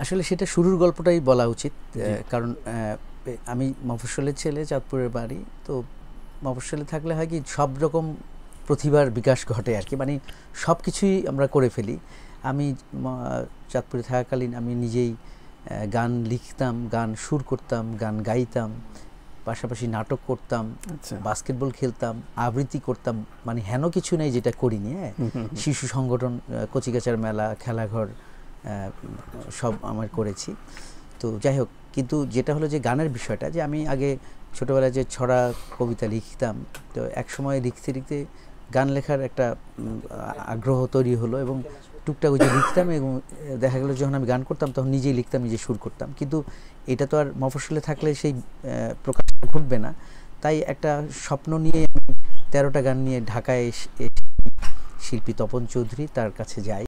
আসলে সেটা শুরুর গল্পটাই বলা উচিত, কারণ আমি মফস্বলের ছেলে, চাঁদপুরের বাড়ি। তো মফস্বলে থাকলে হয় কি সব রকম প্রতিভার বিকাশ ঘটে আর কি, মানে সব কিছুই আমরা করে ফেলি। আমি চাঁদপুরে থাকাকালীন আমি নিজেই গান লিখতাম, গান সুর করতাম, গান গাইতাম, পাশাপাশি নাটক করতাম, বাস্কেটবল খেলতাম, আবৃত্তি করতাম, মানে হেন কিছু নেই যেটা করিনি। হ্যাঁ, শিশু সংগঠন, কচিকাচার মেলা, খেলাঘর সব আমার করেছি। তো যাই হোক, কিন্তু যেটা হলো যে গানের বিষয়টা, যে আমি আগে ছোটোবেলায় যে ছড়া কবিতা লিখতাম, তো এক সময় লিখতে লিখতে গান লেখার একটা আগ্রহ তৈরি হলো এবং টুকটাক ওই যে লিখতাম, এবং দেখা গেলো যখন আমি গান করতাম তখন নিজেই লিখতাম, নিজে সুর করতাম। কিন্তু এটা তো আর মফস্বলে থাকলে সেই প্রকাশ ঘটবে না। তাই একটা স্বপ্ন নিয়ে আমি 13টা গান নিয়ে ঢাকায় শিল্পী তপন চৌধুরী তার কাছে যাই।